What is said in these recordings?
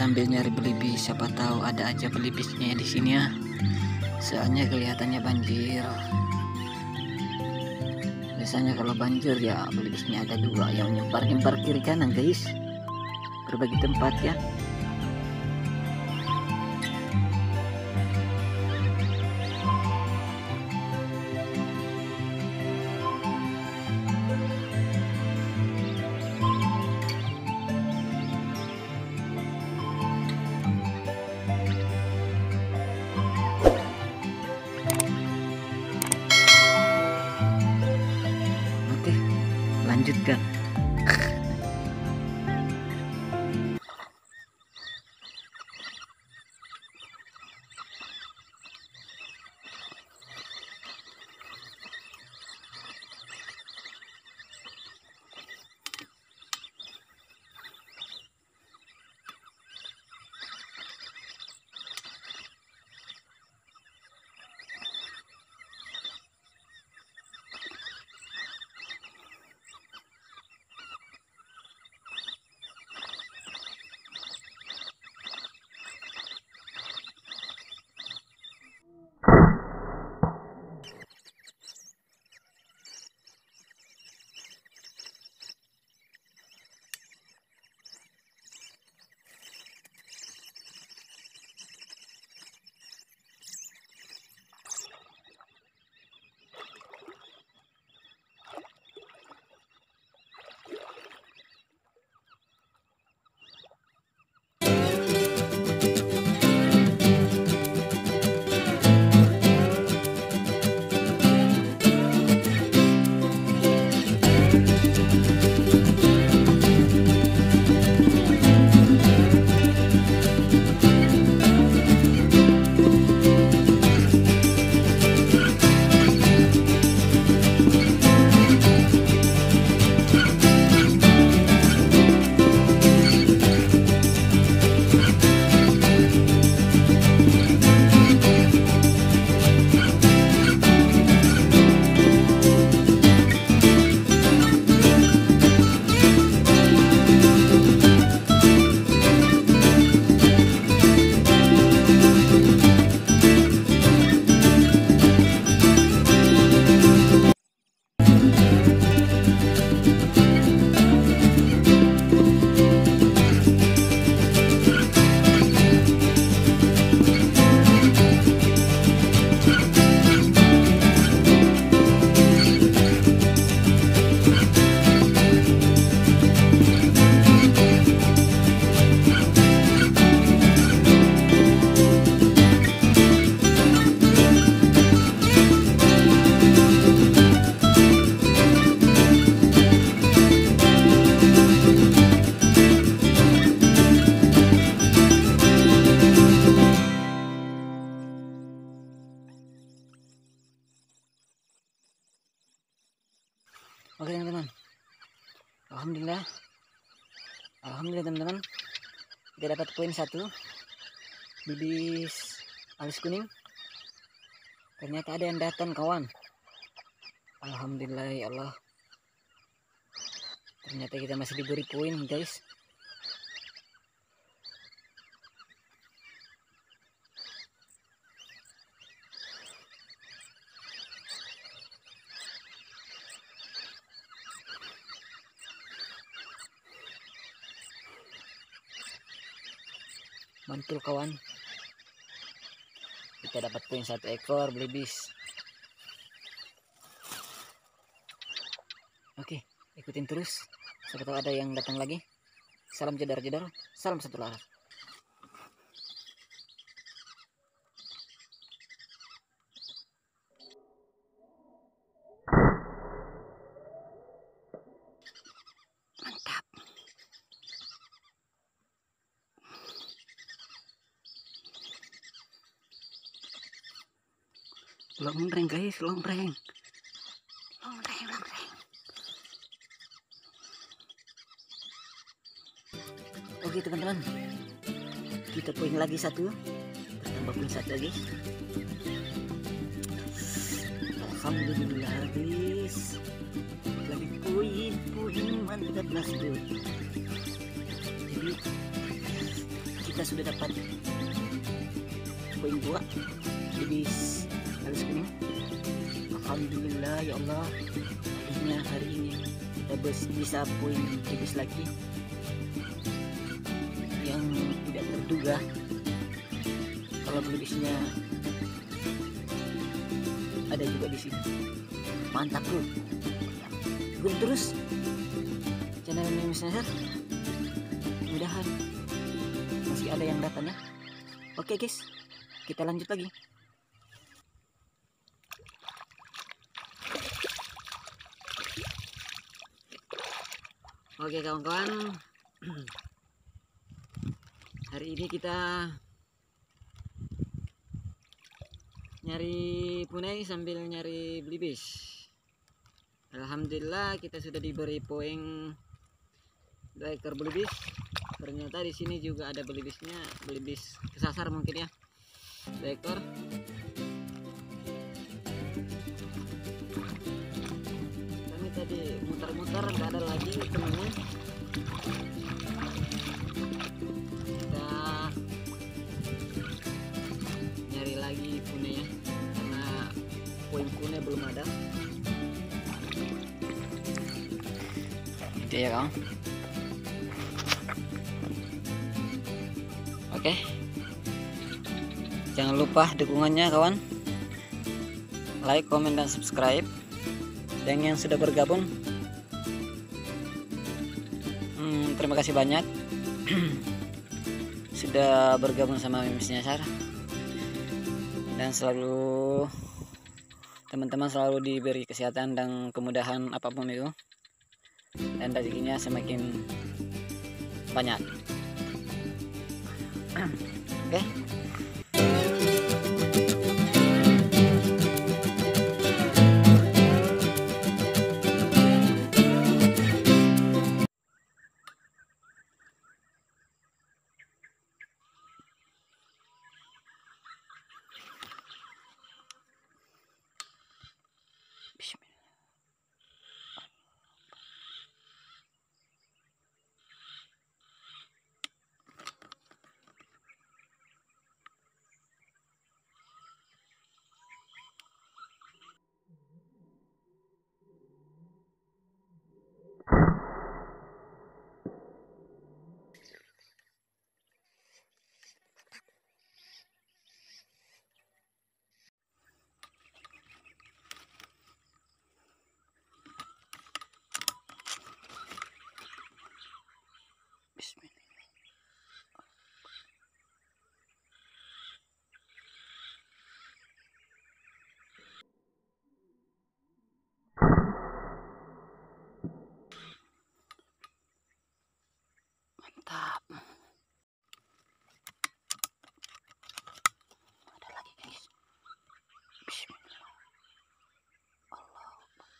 sambil nyari belibis, siapa tahu ada aja belibisnya di sini ya. Soalnya kelihatannya banjir. Biasanya kalau banjir ya belibisnya ada dua, yang nyebar kiri kanan guys, berbagi tempat ya. Lanjutkan. Oke teman-teman, alhamdulillah teman-teman, kita dapat poin 1 bibis alis kuning. Ternyata ada yang datang kawan. Alhamdulillah ya Allah, ternyata kita masih diberi poin guys. Mantul kawan, kita dapat poin 1 ekor belibis. Oke, ikutin terus, siapa tahu ada yang datang lagi. Salam jedar-jedar, salam satu laras. Longreng guys, longreng. Oke teman-teman, kita poin lagi 1, tambah poin 1 lagi. Alhamdulillah habis lagi poin mantap tuh. Jadi kita sudah dapat poin 2 libis halus kuning. Alhamdulillah ya Allah, akhirnya hari ini kita bisa poin libis lagi yang tidak terduga. Kalau libisnya ada juga di sini. Mantap bro, ikuti terus channel Mimis Nazar, mudahan masih ada yang datang ya. Oke guys, kita lanjut lagi. Oke kawan-kawan, hari ini kita nyari punai sambil nyari belibis. Alhamdulillah kita sudah diberi poin 2 ekor belibis. Ternyata di sini juga ada belibisnya, belibis kesasar mungkin ya, 2 ekor. Kami tadi muter-muter nggak ada lagi temannya. Kita nyari lagi punanya karena poin punanya belum ada. Itu ya kawan. Oke, jangan lupa dukungannya kawan, like, komen, dan subscribe. Dan yang sudah bergabung, terima kasih banyak sudah bergabung sama Mimis Nazar. Dan selalu teman-teman selalu diberi kesehatan dan kemudahan apapun itu, dan rezekinya semakin banyak. Oke. Bismillah. Bismillah. Mantap. Ada lagi guys. Bismillah. Allah.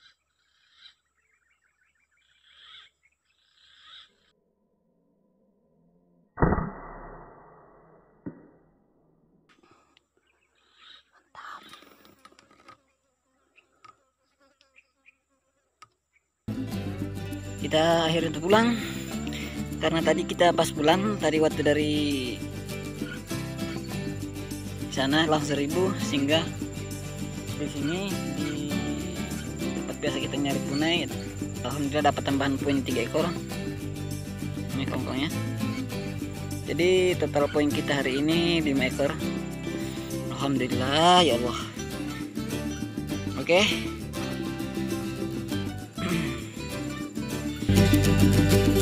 Kita akhirnya pulang karena tadi kita pas pulang tadi waktu dari sana langsung 1000, sehingga di sini di tempat biasa kita nyari punai alhamdulillah dapat tambahan poin 3 ekor. Ini kongkongnya. Jadi total poin kita hari ini 5 ekor. Alhamdulillah ya Allah. Oke.